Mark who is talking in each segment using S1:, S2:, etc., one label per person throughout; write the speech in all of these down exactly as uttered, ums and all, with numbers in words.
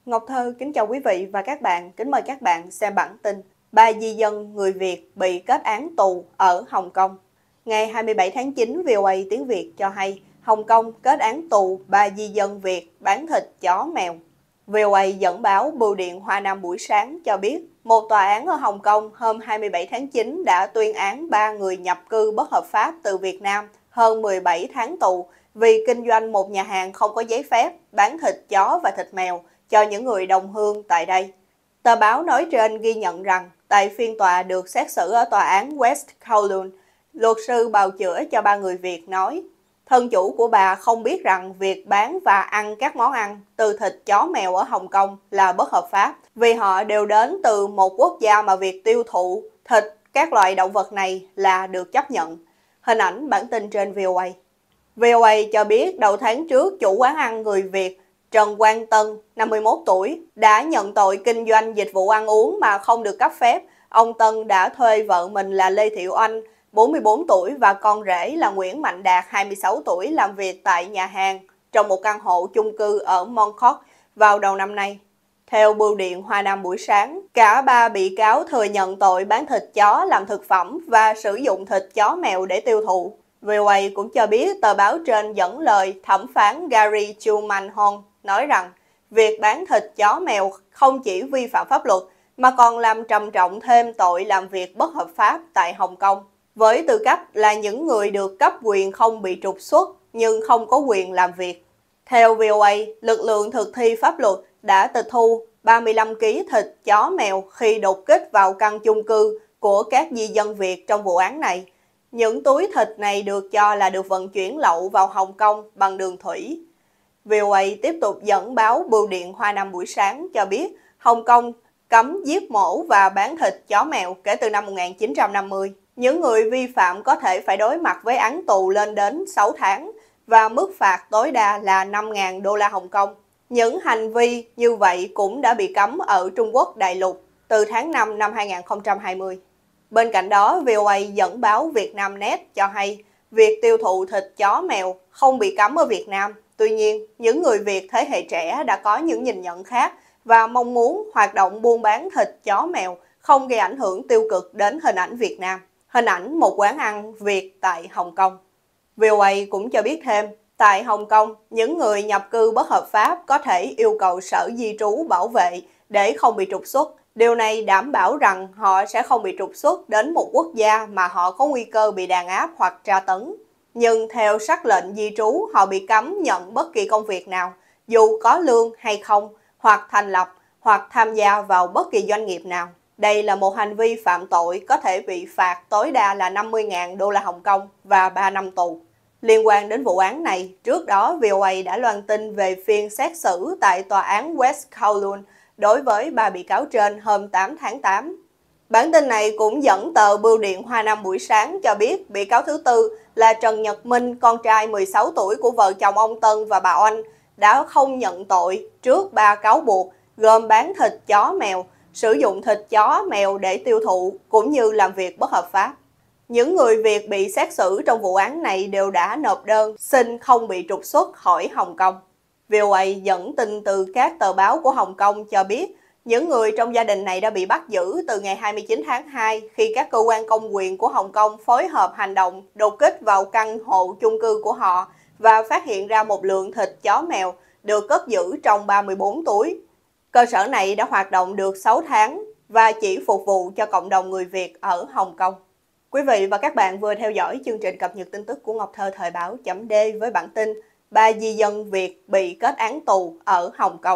S1: Ngọc Thơ kính chào quý vị và các bạn, kính mời các bạn xem bản tin ba di dân người Việt bị kết án tù ở Hồng Kông. Ngày hai mươi bảy tháng chín, vê o a tiếng Việt cho hay Hồng Kông kết án tù ba di dân Việt bán thịt chó mèo. vê o a dẫn báo Bưu điện Hoa Nam buổi sáng cho biết một tòa án ở Hồng Kông hôm hai mươi bảy tháng chín đã tuyên án ba người nhập cư bất hợp pháp từ Việt Nam hơn mười bảy tháng tù vì kinh doanh một nhà hàng không có giấy phép bán thịt chó và thịt mèo cho những người đồng hương tại đây. Tờ báo nói trên ghi nhận rằng tại phiên tòa được xét xử ở tòa án West Kowloon, luật sư bào chữa cho ba người Việt nói, thân chủ của bà không biết rằng việc bán và ăn các món ăn từ thịt chó mèo ở Hồng Kông là bất hợp pháp vì họ đều đến từ một quốc gia mà việc tiêu thụ thịt các loại động vật này là được chấp nhận. Hình ảnh bản tin trên vê o a. vê o a cho biết đầu tháng trước, chủ quán ăn người Việt Trần Quang Tân, năm mươi mốt tuổi, đã nhận tội kinh doanh dịch vụ ăn uống mà không được cấp phép. Ông Tân đã thuê vợ mình là Lê Thị Oanh, bốn mươi tư tuổi và con rể là Nguyễn Mạnh Đạt, hai mươi sáu tuổi làm việc tại nhà hàng trong một căn hộ chung cư ở Mong Kok vào đầu năm nay. Theo Bưu điện Hoa Nam buổi sáng, cả ba bị cáo thừa nhận tội bán thịt chó làm thực phẩm và sử dụng thịt chó mèo để tiêu thụ. vê o a cũng cho biết tờ báo trên dẫn lời thẩm phán Gary Chumanhong nói rằng việc bán thịt chó mèo không chỉ vi phạm pháp luật mà còn làm trầm trọng thêm tội làm việc bất hợp pháp tại Hồng Kông, với tư cách là những người được cấp quyền không bị trục xuất nhưng không có quyền làm việc. Theo vê o a, lực lượng thực thi pháp luật đã tịch thu ba mươi lăm ki lô gam thịt chó mèo khi đột kích vào căn chung cư của các di dân Việt trong vụ án này. Những túi thịt này được cho là được vận chuyển lậu vào Hồng Kông bằng đường thủy. vê o a tiếp tục dẫn báo Bưu điện Hoa Nam buổi sáng cho biết Hồng Kông cấm giết mổ và bán thịt chó mèo kể từ năm một nghìn chín trăm năm mươi. Những người vi phạm có thể phải đối mặt với án tù lên đến sáu tháng và mức phạt tối đa là năm nghìn đô la Hồng Kông. Những hành vi như vậy cũng đã bị cấm ở Trung Quốc đại lục từ tháng năm năm hai nghìn không trăm hai mươi. Bên cạnh đó, vê o a dẫn báo Vietnamnet cho hay việc tiêu thụ thịt chó mèo không bị cấm ở Việt Nam. Tuy nhiên, những người Việt thế hệ trẻ đã có những nhìn nhận khác và mong muốn hoạt động buôn bán thịt chó mèo không gây ảnh hưởng tiêu cực đến hình ảnh Việt Nam, hình ảnh một quán ăn Việt tại Hồng Kông. vê o a cũng cho biết thêm, tại Hồng Kông, những người nhập cư bất hợp pháp có thể yêu cầu Sở Di trú bảo vệ để không bị trục xuất. Điều này đảm bảo rằng họ sẽ không bị trục xuất đến một quốc gia mà họ có nguy cơ bị đàn áp hoặc tra tấn. Nhưng theo sắc lệnh di trú, họ bị cấm nhận bất kỳ công việc nào, dù có lương hay không, hoặc thành lập, hoặc tham gia vào bất kỳ doanh nghiệp nào. Đây là một hành vi phạm tội có thể bị phạt tối đa là năm mươi nghìn đô la Hồng Kông và ba năm tù. Liên quan đến vụ án này, trước đó vê o a đã loan tin về phiên xét xử tại tòa án West Kowloon đối với ba bị cáo trên hôm tám tháng tám. Bản tin này cũng dẫn tờ Bưu điện Hoa Nam buổi sáng cho biết bị cáo thứ tư là Trần Nhật Minh, con trai mười sáu tuổi của vợ chồng ông Tân và bà Oanh, đã không nhận tội trước ba cáo buộc gồm bán thịt chó mèo, sử dụng thịt chó mèo để tiêu thụ cũng như làm việc bất hợp pháp. Những người Việt bị xét xử trong vụ án này đều đã nộp đơn xin không bị trục xuất khỏi Hồng Kông. vê o a dẫn tin từ các tờ báo của Hồng Kông cho biết những người trong gia đình này đã bị bắt giữ từ ngày hai mươi chín tháng hai khi các cơ quan công quyền của Hồng Kông phối hợp hành động đột kích vào căn hộ chung cư của họ và phát hiện ra một lượng thịt chó mèo được cất giữ trong ba mươi tư túi. Cơ sở này đã hoạt động được sáu tháng và chỉ phục vụ cho cộng đồng người Việt ở Hồng Kông. Quý vị và các bạn vừa theo dõi chương trình cập nhật tin tức của Ngọc Thơ thời báo chấm D với bản tin ba di dân Việt bị kết án tù ở Hồng Kông.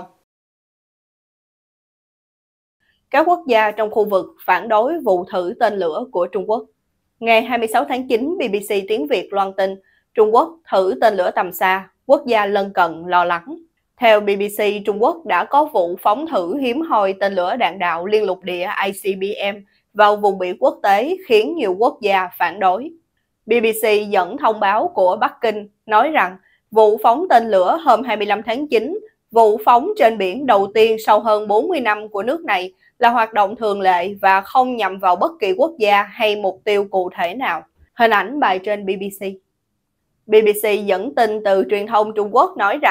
S1: Các quốc gia trong khu vực phản đối vụ thử tên lửa của Trung Quốc. Ngày hai mươi sáu tháng chín, bê bê xê tiếng Việt loan tin Trung Quốc thử tên lửa tầm xa, quốc gia lân cận lo lắng. Theo bê bê xê, Trung Quốc đã có vụ phóng thử hiếm hoi tên lửa đạn đạo liên lục địa I C B M vào vùng biển quốc tế khiến nhiều quốc gia phản đối. bê bê xê dẫn thông báo của Bắc Kinh nói rằng vụ phóng tên lửa hôm hai mươi lăm tháng chín, vụ phóng trên biển đầu tiên sau hơn bốn mươi năm của nước này, là hoạt động thường lệ và không nhằm vào bất kỳ quốc gia hay mục tiêu cụ thể nào. Hình ảnh bài trên bê bê xê. bê bê xê dẫn tin từ truyền thông Trung Quốc nói rằng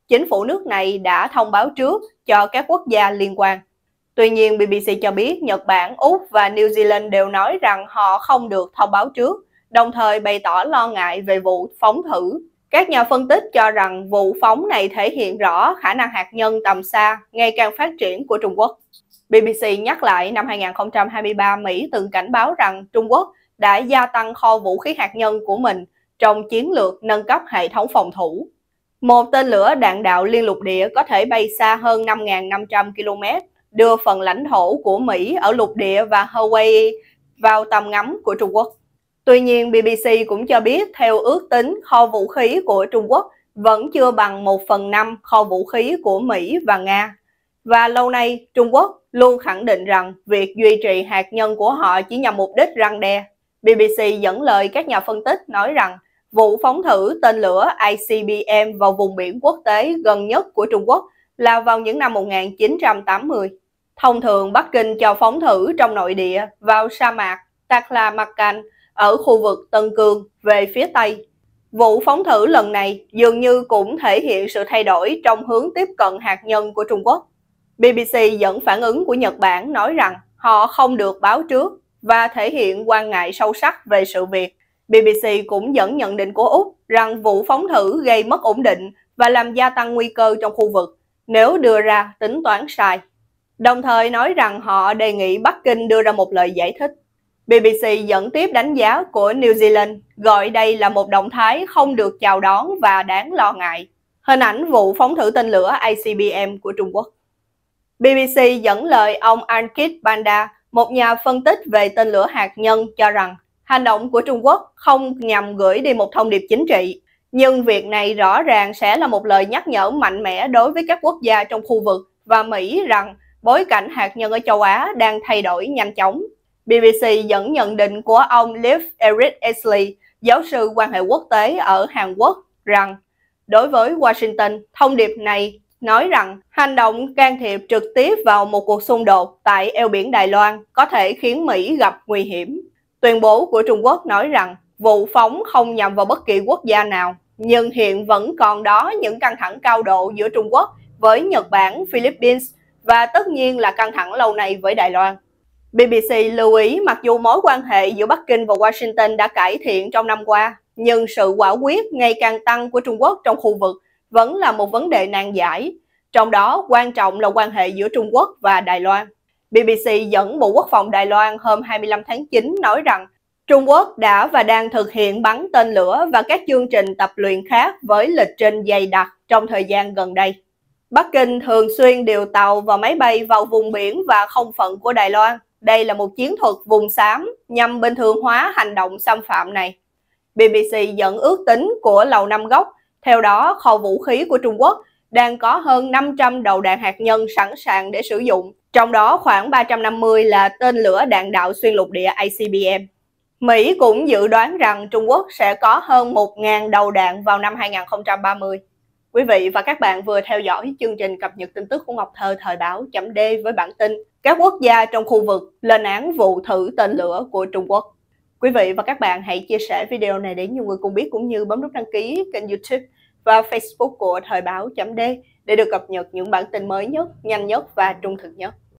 S1: chính phủ nước này đã thông báo trước cho các quốc gia liên quan. Tuy nhiên, bê bê xê cho biết Nhật Bản, Úc và New Zealand đều nói rằng họ không được thông báo trước, đồng thời bày tỏ lo ngại về vụ phóng thử. Các nhà phân tích cho rằng vụ phóng này thể hiện rõ khả năng hạt nhân tầm xa ngày càng phát triển của Trung Quốc. bê bê xê nhắc lại năm hai nghìn không trăm hai mươi ba, Mỹ từng cảnh báo rằng Trung Quốc đã gia tăng kho vũ khí hạt nhân của mình trong chiến lược nâng cấp hệ thống phòng thủ. Một tên lửa đạn đạo liên lục địa có thể bay xa hơn năm nghìn năm trăm ki lô mét, đưa phần lãnh thổ của Mỹ ở lục địa và Hawaii vào tầm ngắm của Trung Quốc. Tuy nhiên, bê bê xê cũng cho biết theo ước tính, kho vũ khí của Trung Quốc vẫn chưa bằng một phần năm kho vũ khí của Mỹ và Nga. Và lâu nay, Trung Quốc luôn khẳng định rằng việc duy trì hạt nhân của họ chỉ nhằm mục đích răn đe. bê bê xê dẫn lời các nhà phân tích nói rằng vụ phóng thử tên lửa I C B M vào vùng biển quốc tế gần nhất của Trung Quốc là vào những năm một nghìn chín trăm tám mươi. Thông thường, Bắc Kinh cho phóng thử trong nội địa vào sa mạc Taklamakan ở khu vực Tân Cương về phía Tây. Vụ phóng thử lần này dường như cũng thể hiện sự thay đổi trong hướng tiếp cận hạt nhân của Trung Quốc. bê bê xê dẫn phản ứng của Nhật Bản nói rằng họ không được báo trước và thể hiện quan ngại sâu sắc về sự việc. bê bê xê cũng dẫn nhận định của Úc rằng vụ phóng thử gây mất ổn định và làm gia tăng nguy cơ trong khu vực nếu đưa ra tính toán sai. Đồng thời nói rằng họ đề nghị Bắc Kinh đưa ra một lời giải thích. bê bê xê dẫn tiếp đánh giá của New Zealand, gọi đây là một động thái không được chào đón và đáng lo ngại. Hình ảnh vụ phóng thử tên lửa I C B M của Trung Quốc. bê bê xê dẫn lời ông Ankit Panda, một nhà phân tích về tên lửa hạt nhân, cho rằng hành động của Trung Quốc không nhằm gửi đi một thông điệp chính trị, nhưng việc này rõ ràng sẽ là một lời nhắc nhở mạnh mẽ đối với các quốc gia trong khu vực và Mỹ rằng bối cảnh hạt nhân ở châu Á đang thay đổi nhanh chóng. bê bê xê dẫn nhận định của ông Liv Eric Easley, giáo sư quan hệ quốc tế ở Hàn Quốc, rằng đối với Washington, thông điệp này nói rằng hành động can thiệp trực tiếp vào một cuộc xung đột tại eo biển Đài Loan có thể khiến Mỹ gặp nguy hiểm. Tuyên bố của Trung Quốc nói rằng vụ phóng không nhằm vào bất kỳ quốc gia nào, nhưng hiện vẫn còn đó những căng thẳng cao độ giữa Trung Quốc với Nhật Bản, Philippines và tất nhiên là căng thẳng lâu nay với Đài Loan. bê bê xê lưu ý mặc dù mối quan hệ giữa Bắc Kinh và Washington đã cải thiện trong năm qua, nhưng sự quả quyết ngày càng tăng của Trung Quốc trong khu vực vẫn là một vấn đề nan giải. Trong đó, quan trọng là quan hệ giữa Trung Quốc và Đài Loan. bê bê xê dẫn Bộ Quốc phòng Đài Loan hôm hai mươi lăm tháng chín nói rằng Trung Quốc đã và đang thực hiện bắn tên lửa và các chương trình tập luyện khác với lịch trình dày đặc trong thời gian gần đây. Bắc Kinh thường xuyên điều tàu và máy bay vào vùng biển và không phận của Đài Loan. Đây là một chiến thuật vùng xám nhằm bình thường hóa hành động xâm phạm này. bê bê xê dẫn ước tính của Lầu Năm Góc. Theo đó, kho vũ khí của Trung Quốc đang có hơn năm trăm đầu đạn hạt nhân sẵn sàng để sử dụng, trong đó khoảng ba trăm năm mươi là tên lửa đạn đạo xuyên lục địa I C B M. Mỹ cũng dự đoán rằng Trung Quốc sẽ có hơn một nghìn đầu đạn vào năm hai nghìn không trăm ba mươi. Quý vị và các bạn vừa theo dõi chương trình cập nhật tin tức của Ngọc Thơ thời báo chấm D với bản tin các quốc gia trong khu vực lên án vụ thử tên lửa của Trung Quốc. Quý vị và các bạn hãy chia sẻ video này để nhiều người cùng biết, cũng như bấm nút đăng ký kênh YouTube và Facebook của thời báo chấm D để được cập nhật những bản tin mới nhất, nhanh nhất và trung thực nhất.